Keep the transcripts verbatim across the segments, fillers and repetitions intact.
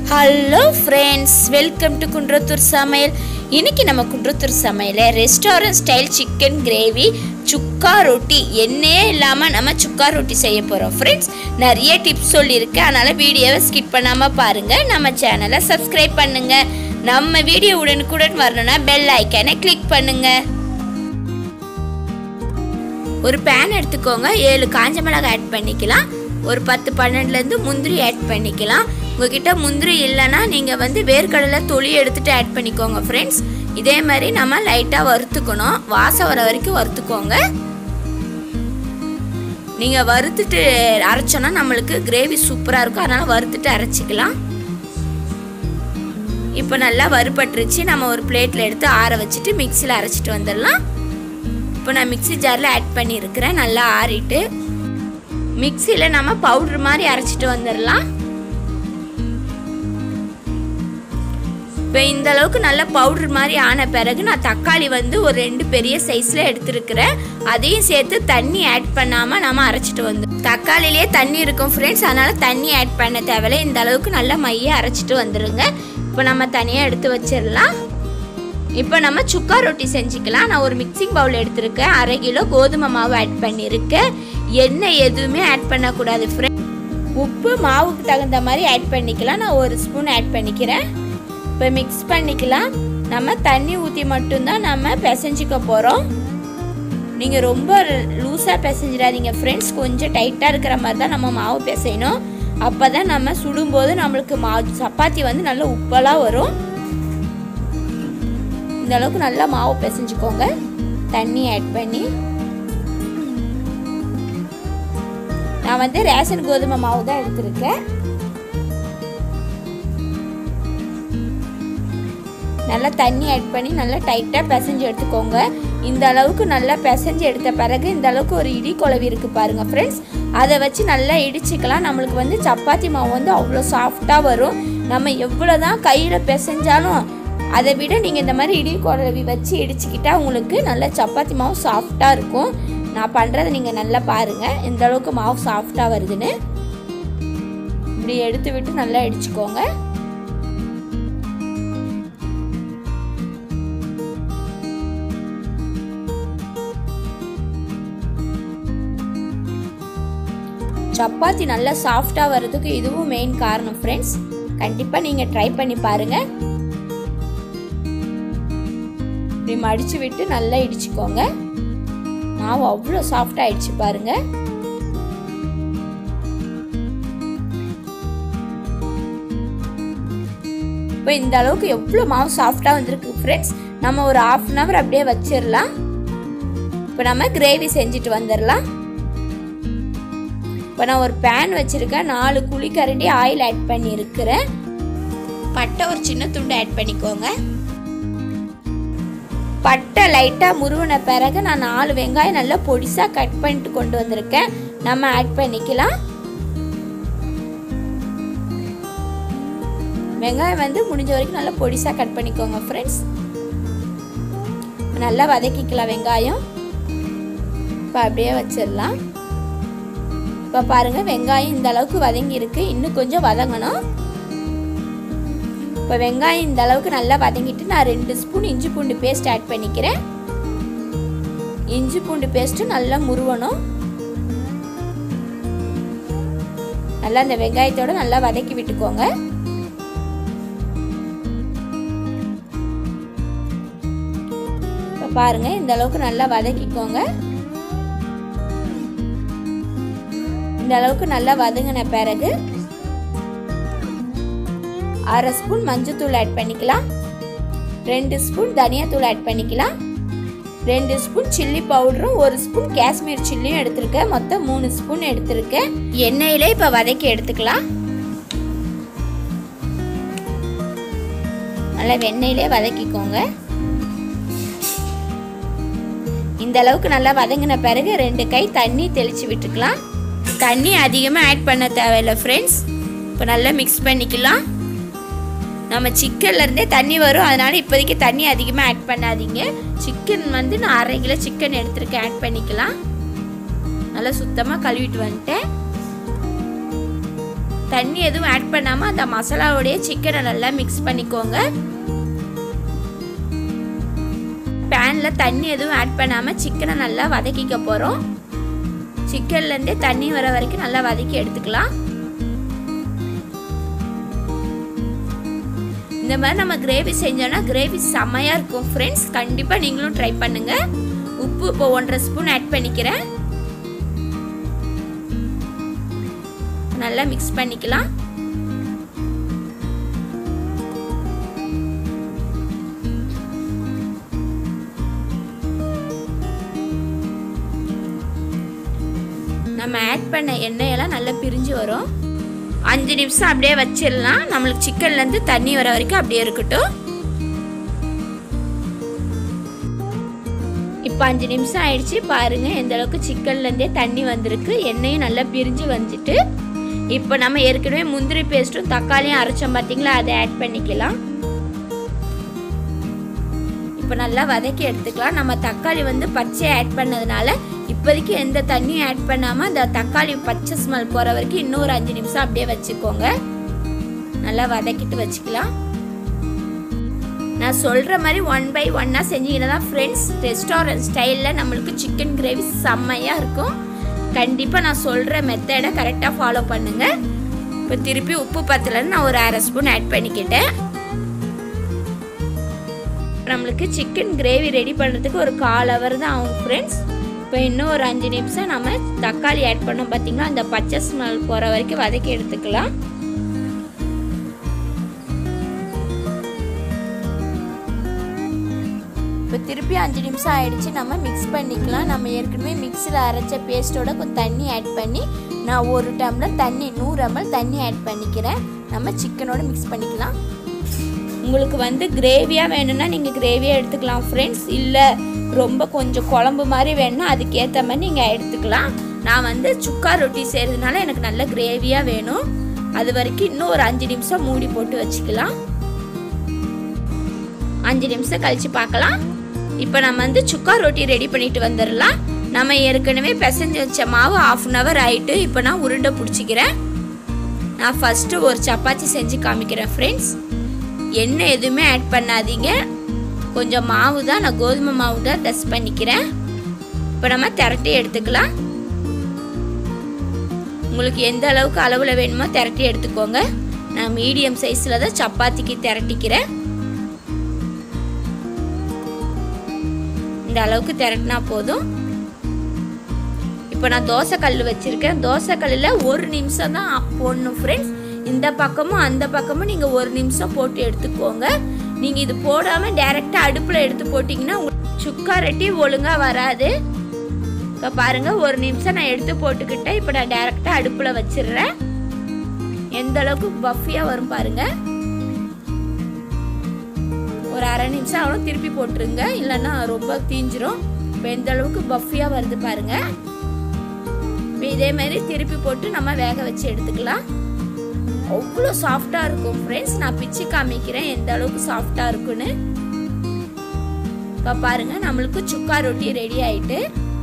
Hello friends, welcome to Kundrathur samayal. இன்னைக்கு நம்ம குன்றத்தூர் சமையல்ல restaurant style chicken gravy chukka rotti எண்ணெயே இல்லாம நம்ம chukka rotti செய்ய போறோம் friends. நிறைய டிப்ஸ் சொல்லிருக்கேன், அதனால வீடியோவை ஸ்கிப் பண்ணாம பாருங்க. நம்ம சேனலை சப்ஸ்கிரைப் பண்ணுங்க. நம்ம வீடியோ உடனுக்குடன் வரணும்னா பெல் ஐகானை கிளிக் பண்ணுங்க. ஒரு pan எடுத்துக்கோங்க. ஏழு காஞ்ச மிளகாய் ஆட் பண்ணிக்கலாம். ஒரு பத்து பன்னெண்டுல இருந்து முந்திரி ஆட் பண்ணிக்கலாம். உங்ககிட்ட முந்திரி இல்லனா நீங்க வந்து வேர்க்கடலை தொலி எடுத்துட்டு ஆட் பண்ணிக்கோங்க फ्रेंड्स. இதே மாதிரி நாம லைட்டா வறுத்துக்கணும். வாசம் வர வரைக்கும் வறுத்துக்கோங்க. நீங்க வறுத்துட்டு அரைச்சோனா நமக்கு கிரேவி சூப்பரா இருக்கும். அதனால வறுத்துட்டு அரைச்சிக்கலாம். இப்போ நல்லா வறுபட்டுருச்சு. நம்ம ஒரு பிளேட்ல எடுத்து ஆற வச்சிட்டு மிக்ஸில அரைச்சிட்டு வந்துடலாம். இப்போ நான் மிக்ஸி ஜார்ல ஆட் பண்ணி இருக்கேன். நல்லா ஆறிட்டு மிக்ஸில நம்ம பவுடர் மாதிரி அரைச்சிட்டு வந்துடலாம். இப்போ இந்த அளவுக்கு நல்ல பவுடர் மாதிரி ஆன பிறகு நான் தக்காளி வந்து ஒரு ரெண்டு பெரிய சைஸ்ல எடுத்துருக்கிறேன். அதையும் சேர்த்து தண்ணி ஆட் பண்ணாம நம்ம அரைச்சிட்டு வந்து தக்காளிலேயே தண்ணி இருக்கும் ஃப்ரெண்ட்ஸ், அதனால தண்ணி ஆட் பண்ண தேவையில்லை. இந்த அளவுக்கு நல்லா மைய அரைச்சிட்டு வந்துருங்க. இப்போ நம்ம தனியாக எடுத்து வச்சிடலாம். இப்போ நம்ம சுக்கா ரொட்டி செஞ்சுக்கலாம். நான் ஒரு மிக்சிங் பவுல் எடுத்திருக்கேன். அரை கிலோ கோதுமை மாவு ஆட் பண்ணியிருக்கேன். எண்ணெய் எதுவுமே ஆட் பண்ணக்கூடாது ஃப்ரெண்ட். உப்பு மாவுக்கு தகுந்த மாதிரி ஆட் பண்ணிக்கலாம். நான் ஒரு ஸ்பூன் ஆட் பண்ணிக்கிறேன். இப்போ மிக்ஸ் பண்ணிக்கலாம். நம்ம தண்ணி ஊற்றி மட்டும்தான் நம்ம பிசைஞ்சிக்க போகிறோம். நீங்கள் ரொம்ப லூஸாக பிசைஞ்சிடாதீங்க ஃப்ரெண்ட்ஸ். கொஞ்சம் டைட்டாக இருக்கிற மாதிரி தான் நம்ம மாவு பிசையணும். அப்போ தான் நம்ம சுடும்போது நம்மளுக்கு மாவு சப்பாத்தி வந்து நல்ல உப்பலாக வரும். இந்த அளவுக்கு நல்லா மாவு பிசைஞ்சுக்கோங்க. தண்ணி ஆட் பண்ணி நான் வந்து ரேஷன் கோதுமை மாவு தான் எடுத்திருக்கேன். நல்லா தண்ணி ஆட் பண்ணி நல்லா டைட்டாக பிசைஞ்சு எடுத்துக்கோங்க. இந்த அளவுக்கு நல்லா பிசைஞ்சு எடுத்த பிறகு இந்த அளவுக்கு ஒரு இடி குழவி இருக்குது பாருங்கள் ஃப்ரெண்ட்ஸ். அதை வச்சு நல்லா இடிச்சிக்கலாம். நம்மளுக்கு வந்து சப்பாத்தி மாவு வந்து அவ்வளோ சாஃப்டாக வரும். நம்ம எவ்வளோ தான் கையில் பிசைஞ்சாலும் அதை விட நீங்கள் இந்த மாதிரி இடி குழவி வச்சு இடிச்சிக்கிட்டால் உங்களுக்கு நல்லா சப்பாத்தி மாவு சாஃப்டாக இருக்கும். நான் பண்ணுறதை நீங்கள் நல்லா பாருங்கள் எந்த அளவுக்கு மாவு சாஃப்டாக வருதுன்னு. இப்படி எடுத்து விட்டு நல்லா இடிச்சுக்கோங்க. சப்பாத்தி நல்லா சாஃப்டாக வர்றதுக்கு இதுவும் மெயின் காரணம் ஃப்ரெண்ட்ஸ். கண்டிப்பாக நீங்கள் ட்ரை பண்ணி பாருங்கள். இப்படி மடித்து விட்டு நல்லா இடிச்சுக்கோங்க. மாவு அவ்வளோ சாஃப்டாக ஆயிடுச்சு பாருங்க. இப்போ இந்த அளவுக்கு எவ்வளோ மாவு சாஃப்டாக வந்திருக்கு ஃப்ரெண்ட்ஸ். நம்ம ஒரு ஹாஃப் அன் ஹவர் அப்படியே வச்சிடலாம். இப்போ நம்ம கிரேவி செஞ்சுட்டு வந்துடலாம். இப்போ நான் ஒரு பேன் வச்சிருக்கேன். நாலு குழிக்கரண்டி ஆயில் ஆட் பண்ணி இருக்கிறேன். பட்டை ஒரு சின்ன துண்டு ஆட் பண்ணிக்கோங்க. பட்டை லைட்டாக முருவின பிறகு நான் நாலு வெங்காயம் நல்லா பொடிசாக கட் பண்ணிட்டு கொண்டு வந்திருக்கேன். நம்ம ஆட் பண்ணிக்கலாம். வெங்காயம் வந்து முடிஞ்ச வரைக்கும் நல்லா பொடிசாக கட் பண்ணிக்கோங்க ஃப்ரெண்ட்ஸ். நல்லா வதக்கிக்கலாம் வெங்காயம். இப்போ அப்படியே வச்சிடலாம். இப்போ பாருங்கள் வெங்காயம் இந்த அளவுக்கு வதங்கி இருக்கு. இன்னும் கொஞ்சம் வதங்கணும். இப்போ வெங்காயம் இந்த அளவுக்கு நல்லா வதங்கிட்டு நான் ரெண்டு ஸ்பூன் இஞ்சி பூண்டு பேஸ்ட் ஆட் பண்ணிக்கிறேன். இஞ்சி பூண்டு பேஸ்ட்டு நல்லா முருவணும். நல்லா இந்த வெங்காயத்தோட நல்லா வதக்கி விட்டுக்கோங்க. இப்போ பாருங்க இந்த அளவுக்கு நல்லா வதக்கிக்கோங்க. இந்த அளவுக்கு நல்லா வதங்கின பிறகு அரை ஸ்பூன் மஞ்சத்தூள் ஆட் பண்ணிக்கலாம். ரெண்டு ஸ்பூன் தனியாத்தூள் ஆட் பண்ணிக்கலாம். ரெண்டு ஸ்பூன் சில்லி பவுடரும் ஒரு ஸ்பூன் காஷ்மீர் சில்லியும் எடுத்திருக்கேன். மொத்தம் மூணு ஸ்பூன் எடுத்திருக்கேன். எண்ணெயிலே இப்போ வதக்கி எடுத்துக்கலாம். நல்லா எண்ணெயிலே வதக்கிக்கோங்க. இந்த அளவுக்கு நல்லா வதங்கின பிறகு ரெண்டு கை தண்ணி தெளிச்சு விட்டுக்கலாம். தண்ணி அதிகமாக ஆட் பண்ண தேவையில்லை ஃப்ரெண்ட்ஸ். இப்போ நல்லா மிக்ஸ் பண்ணிக்கலாம். நம்ம சிக்கன்லேருந்தே தண்ணி வரும், அதனால் இப்போதைக்கு தண்ணி அதிகமாக ஆட் பண்ணாதீங்க. சிக்கன் வந்து நான் அரை கிலோ சிக்கன் எடுத்துருக்கேன். ஆட் பண்ணிக்கலாம். நல்லா சுத்தமாக கழுவிட்டு வந்துட்டேன். தண்ணி எதுவும் ஆட் பண்ணாமல் அந்த மசாலாவோடைய சிக்கனை நல்லா மிக்ஸ் பண்ணிக்கோங்க. பேனில் தண்ணி எதுவும் ஆட் பண்ணாமல் சிக்கனை நல்லா வதக்கிக்க போகிறோம். சிக்கன்லேருந்தே தண்ணி வர வரைக்கும் நல்லா வதக்கி எடுத்துக்கலாம். இந்த மாதிரி நம்ம கிரேவி செஞ்சோன்னா கிரேவி செம்மையாக இருக்கும் ஃப்ரெண்ட்ஸ். கண்டிப்பாக நீங்களும் ட்ரை பண்ணுங்கள். உப்பு இப்போ ஒன்றரை ஸ்பூன் ஆட் பண்ணிக்கிறேன். நல்லா மிக்ஸ் பண்ணிக்கலாம். நம்ம ஆட் பண்ண எண்ணெயெல்லாம் நல்லா பிரிஞ்சு வரும். அஞ்சு நிமிஷம் அப்படியே வச்சிடலாம். நம்மளுக்கு சிக்கன்லேருந்து தண்ணி வர வரைக்கும் அப்படியே இருக்கட்டும். இப்போ அஞ்சு நிமிஷம் ஆயிடுச்சு. பாருங்கள் எந்த அளவுக்கு சிக்கன்லேருந்தே தண்ணி வந்திருக்கு. எண்ணெயும் நல்லா பிரிஞ்சு வந்துட்டு இப்போ நம்ம ஏற்கனவே முந்திரி பேஸ்ட்டும் தக்காளியும் அரைச்சோம் பார்த்தீங்களா, அதை ஆட் பண்ணிக்கலாம். இப்போ நல்லா வதக்கி எடுத்துக்கலாம். நம்ம தக்காளி வந்து பச்சை ஆட் பண்ணதுனால இப்போதைக்கு எந்த தண்ணியும் ஆட் பண்ணாமல் அந்த தக்காளி பச்சை ஸ்மெல் போகிற வரைக்கும் இன்னொரு அஞ்சு நிமிஷம் அப்படியே வச்சுக்கோங்க. நல்லா வதக்கிட்டு வச்சுக்கலாம். நான் சொல்கிற மாதிரி ஒன் பை ஒன்னாக செஞ்சீங்கன்னா தான் ஃப்ரெண்ட்ஸ் ரெஸ்டாரண்ட் ஸ்டைலில் நம்மளுக்கு சிக்கன் கிரேவி செம்மையாக இருக்கும். கண்டிப்பாக நான் சொல்கிற மெத்தடை கரெக்டாக ஃபாலோ பண்ணுங்கள். இப்போ திருப்பி உப்பு பத்தலைன்னு நான் ஒரு அரை ஸ்பூன் ஆட் பண்ணிக்கிட்டேன். நம்மளுக்கு சிக்கன் கிரேவி ரெடி பண்ணுறதுக்கு ஒரு கால் ஹவர் தான் ஆகும் ஃப்ரெண்ட்ஸ். இப்போ இன்னும் ஒரு அஞ்சு நிமிஷம் நம்ம தக்காளி ஆட் பண்ணோம் பார்த்தீங்களா, அந்த பச்சை ஸ்மெல் போகிற வரைக்கும் வதக்கி எடுத்துக்கலாம். இப்போ திருப்பி அஞ்சு நிமிஷம் ஆயிடுச்சு. நம்ம மிக்ஸ் பண்ணிக்கலாம். நம்ம ஏற்கனவே மிக்ஸியில் அரைச்ச பேஸ்ட்டோட கொஞ்சம் தண்ணி ஆட் பண்ணி நான் ஒரு டம்ளர் தண்ணி நூறு எம்எல் தண்ணி ஆட் பண்ணிக்கிறேன். நம்ம சிக்கனோட மிக்ஸ் பண்ணிக்கலாம். உங்களுக்கு வந்து கிரேவியாக வேணும்னா நீங்கள் கிரேவியாக எடுத்துக்கலாம் ஃப்ரெண்ட்ஸ். இல்லை ரொம்ப கொஞ்சம் குழம்பு மாதிரி வேணும்னா அதுக்கேற்ற மாதிரி நீங்கள் எடுத்துக்கலாம். நான் வந்து சுக்கா ரொட்டி செய்கிறதுனால எனக்கு நல்ல கிரேவியாக வேணும். அது வரைக்கும் இன்னும் ஒரு அஞ்சு நிமிஷம் மூடி போட்டு வச்சுக்கலாம். அஞ்சு நிமிஷம் கழித்து பார்க்கலாம். இப்போ நம்ம வந்து சுக்கா ரொட்டி ரெடி பண்ணிட்டு வந்துடலாம். நம்ம ஏற்கனவே பிசைஞ்சு வச்ச மாவு ஆஃப் அன் ஹவர் ஆகிட்டு இப்போ நான் உருண்டை பிடிச்சிக்கிறேன். நான் ஃபஸ்ட்டு ஒரு சப்பாத்தி செஞ்சு காமிக்கிறேன் ஃப்ரெண்ட்ஸ். எண்ணெய் எதுவுமே ஆட் பண்ணாதீங்க. கொஞ்சம் மாவு தான், நான் கோதுமை மாவு தான் டஸ்ட் பண்ணிக்கிறேன். இப்போ நம்ம திரட்டி எடுத்துக்கலாம். உங்களுக்கு எந்த அளவுக்கு அளவில் வேணுமோ திரட்டி எடுத்துக்கோங்க. நான் மீடியம் சைஸில் தான் சப்பாத்திக்கு திரட்டிக்கிறேன். இந்த அளவுக்கு திரட்டினா போதும். இப்போ நான் தோசை கல் வச்சுருக்கேன். தோசை கல்லில் ஒரு நிமிஷம் தான் போடணும் ஃப்ரெண்ட்ஸ். இந்த பக்கமும் அந்த பக்கமும் நீங்கள் ஒரு நிமிஷம் போட்டு எடுத்துக்கோங்க. நீங்கள் இது போடாமல் டைரெக்டாக அடுப்பில் எடுத்து போட்டிங்கன்னா உங்களுக்கு சுக்கா ரொட்டி ஒழுங்காக வராது. இப்போ பாருங்கள் ஒரு நிமிஷம் நான் எடுத்து போட்டுக்கிட்டேன். இப்போ நான் டைரெக்டாக அடுப்பில் வச்சிடுறேன். எந்த அளவுக்கு பஃபியாக வரும் பாருங்கள். ஒரு அரை நிமிஷம் அவ்வளோ திருப்பி போட்டுருங்க, இல்லைன்னா ரொம்ப தீஞ்சிரும். இப்போ எந்த அளவுக்கு பஃபியாக வருது பாருங்கள். இப்போ இதே மாதிரி திருப்பி போட்டு நம்ம வேக வச்சு எடுத்துக்கலாம். அவ்வளோ சாஃப்டாக இருக்கும் ஃப்ரெண்ட்ஸ். நான் பிச்சு காமிக்கிறேன் எந்த அளவுக்கு சாஃப்டாக இருக்குன்னு. இப்போ பாருங்கள் நம்மளுக்கு சுக்கா ரொட்டி ரெடி ஆகிட்டு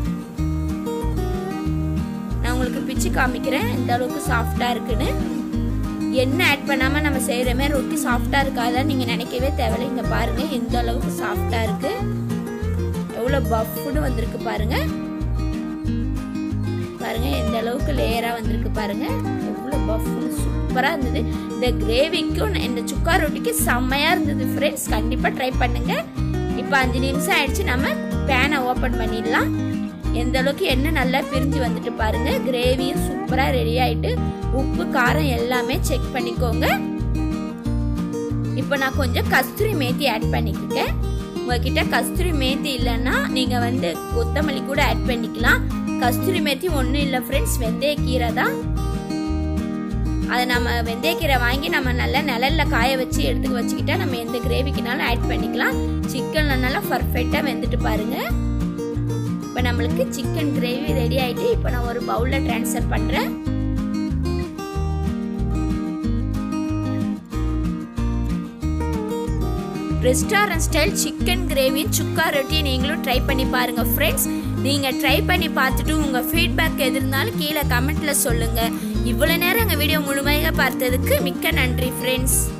நான் உங்களுக்கு பிச்சு காமிக்கிறேன் எந்த அளவுக்கு சாஃப்டாக இருக்குன்னு. எண்ணெய் ஆட் பண்ணாமல் நம்ம செய்கிற மாதிரி ரொட்டி சாஃப்டாக இருக்காதான் நீங்கள் நினைக்கவே தேவையில்லை. இங்கே பாருங்கள் எந்த அளவுக்கு சாஃப்டாக இருக்குது, எவ்வளோ பஃப்னு வந்திருக்கு பாருங்கள். பாருங்கள் எந்த அளவுக்கு லேயராக வந்திருக்கு பாருங்கள், எவ்வளோ பஃப்னு சூப்பராக இருந்தது. இந்த கிரேவிக்கும் இந்த சுக்கா ரொட்டிக்கு செம்மையாக இருந்தது ஃப்ரெண்ட்ஸ். கண்டிப்பாக ட்ரை பண்ணுங்கள். இப்போ அஞ்சு நிமிஷம் ஆயிடுச்சு. நம்ம பேனை ஓப்பன் பண்ணிடலாம். எந்த அளவுக்கு எண்ணெய் நல்லா பிரிஞ்சு வந்துட்டு பாருங்க. கிரேவியும் சூப்பராக ரெடி ஆகிட்டு உப்பு காரம் எல்லாமே செக் பண்ணிக்கோங்க. இப்போ நான் கொஞ்சம் கஸ்தூரி மேத்தி ஆட் பண்ணிக்கிட்டேன். உங்ககிட்ட கஸ்தூரி மேத்தி இல்லைன்னா நீங்கள் வந்து கொத்தமல்லி கூட ஆட் பண்ணிக்கலாம். கஸ்தூரி மேத்தி ஒன்றும் இல்லை ஃப்ரெண்ட்ஸ், வெந்தயக்கீரை தான். அதை நம்ம வெந்தயக்கீரை வாங்கி நம்ம நல்லா நிழலில் காய வச்சு எடுத்துக்க வச்சுக்கிட்டா நம்ம எந்த கிரேவிக்குனாலும் ஆட் பண்ணிக்கலாம். சிக்கன் நல்லா பர்ஃபெக்டாக வெந்துட்டு பாருங்கள். இப்போ நம்மளுக்கு சிக்கன் கிரேவி ரெடி ஆகிட்டு இப்போ நான் ஒரு பவுலில் ட்ரான்ஸ்ஃபர் பண்ணுறேன். Restaurant style chicken gravy chukka ரொட்டி நீங்களும் ட்ரை பண்ணி பாருங்க ஃப்ரெண்ட்ஸ். நீங்கள் ட்ரை பண்ணி பார்த்துட்டு உங்கள் ஃபீட்பேக் எது இருந்தாலும் கீழே கமெண்ட்டில் சொல்லுங்கள். இவ்வளோ நேரம் எங்கள் வீடியோ முழுமையாக பார்த்ததுக்கு மிக்க நன்றி ஃப்ரெண்ட்ஸ்.